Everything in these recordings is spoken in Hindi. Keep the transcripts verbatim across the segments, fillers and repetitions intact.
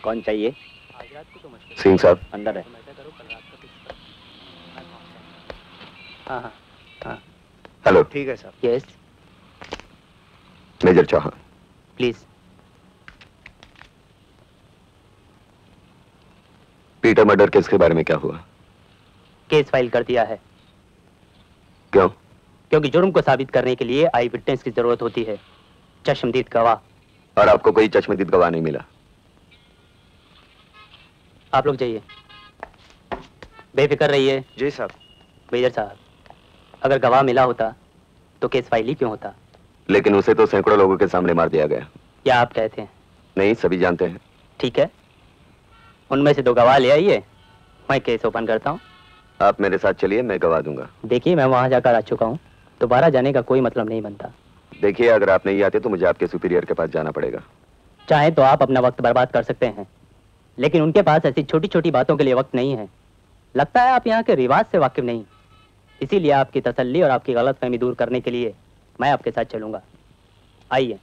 कौन चाहिए? सिंह साहब अंदर है। हाँ हाँ हाँ। हेलो। ठीक है साहब। Yes major Chauhan. Please. Peter murder case के बारे में क्या हुआ? केस फाइल कर दिया है। क्यों? क्योंकि जुर्म को साबित करने के लिए आई विटनेस की जरूरत होती है, चश्मदीद गवाह। और आपको कोई चश्मदीद गवाह नहीं मिला? आप लोग जाइए, बेफिक्र रहिए। जी साहब। मेजर साहब, अगर गवाह मिला होता तो केस फाइल ही क्यों होता? लेकिन उसे तो सैकड़ों लोगों के सामने मार दिया गया। क्या आप कहते हैं? नहीं, सभी जानते हैं। ठीक है, उनमें से दो गवाह ले आइए, मैं केस ओपन करता हूँ। आप मेरे साथ चलिए, मैं गवाह दूंगा। देखिए, मैं वहां जाकर आ चुका हूँ, दोबारा जाने का कोई मतलब नहीं बनता। देखिए, अगर आप नहीं आते तो मुझे आपके सुपीरियर के पास जाना पड़ेगा। चाहे तो आप अपना वक्त बर्बाद कर सकते हैं, लेकिन उनके पास ऐसी छोटी छोटी बातों के लिए वक्त नहीं है। लगता है आप यहाँ के रिवाज से वाकिफ नहीं, इसीलिए आपकी तसल्ली और आपकी गलतफहमी दूर करने के लिए मैं आपके साथ चलूंगा। आइए।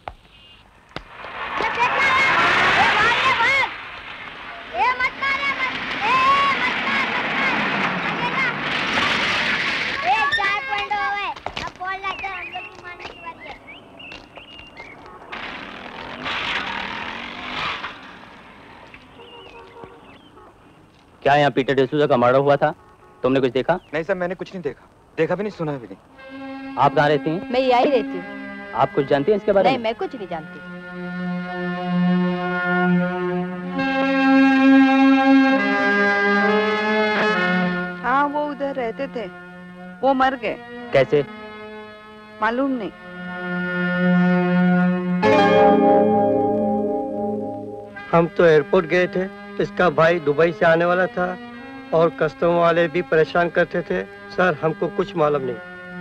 क्या यहाँ पीटर डिसूजा का मर्डर हुआ था? तुमने कुछ देखा? नहीं सर, मैंने कुछ नहीं देखा, देखा भी नहीं, सुना भी नहीं। आप कहाँ रहती हैं? मैं यहीं रहती हूँ। आप कुछ जानती हैं इसके बारे नहीं, में? मैं कुछ नहीं जानती। हाँ, वो उधर रहते थे, वो मर गए। कैसे? मालूम नहीं। हम तो एयरपोर्ट गए थे, इसका भाई दुबई से आने वाला था और कस्टम वाले भी परेशान करते थे। सर, हमको कुछ मालूम नहीं।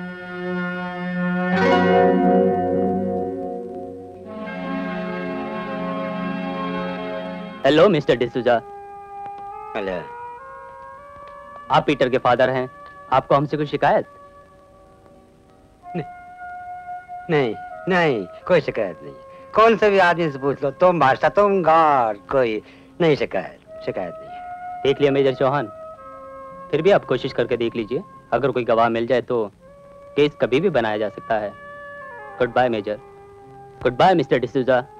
Hello mister D'Souza. हेलो। आप पीटर के फादर हैं, आपको हमसे कोई शिकायत? नहीं नहीं नहीं, कोई शिकायत नहीं। कौन से भी आदमी से पूछ लो, तुम बादशाह, तुम गॉड, कोई नहीं शिकायत, शिकायत नहीं है। देख लिया मेजर चौहान, फिर भी आप कोशिश करके देख लीजिए, अगर कोई गवाह मिल जाए तो केस कभी भी बनाया जा सकता है। Goodbye major. Goodbye mister D'Souza.